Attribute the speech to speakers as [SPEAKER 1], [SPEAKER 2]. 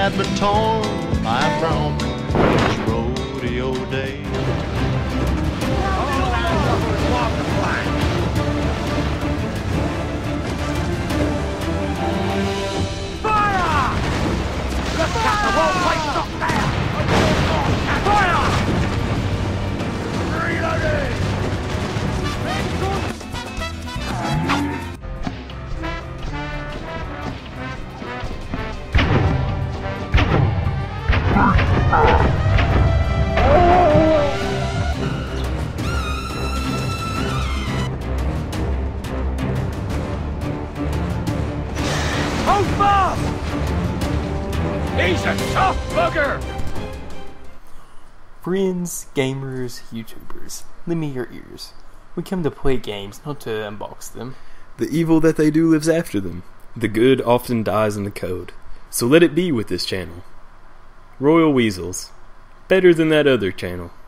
[SPEAKER 1] had been torn by a bronc this rodeo day.
[SPEAKER 2] Fire! Let's get the whole place up there! Fire! Reloading! Hold fast! He's a soft bugger!
[SPEAKER 3] Friends, gamers, YouTubers, lend me your ears. We come to play games, not to unbox them.
[SPEAKER 4] The evil that they do lives after them. The good often dies in the code. So let it be with this channel. Royal Weasels. Better than that other channel.